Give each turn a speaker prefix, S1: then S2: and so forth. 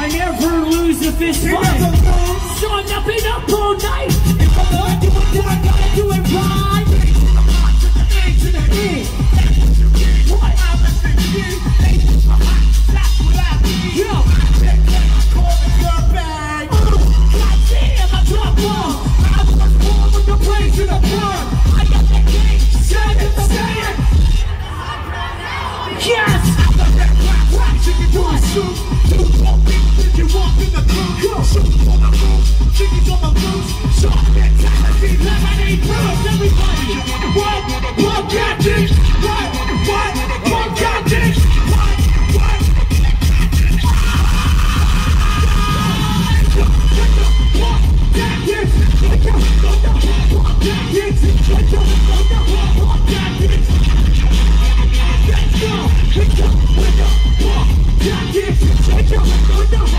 S1: I never lose a fist fight. So I'm not been up all night. If I'm gonna do it, then I gotta do it right. To the E. What? That's what I mean. Yo. Call me dirtbag. Goddamn, I drop one. I was born with the praise to the blood. I got the game. Say it. Yes. Chicken do a shoot. You walk in the club. Shoot on the roof. Chicken's on the loose. Sharp mentality. Lemonade bros. Everybody. What got this? What got this? What? Let's go.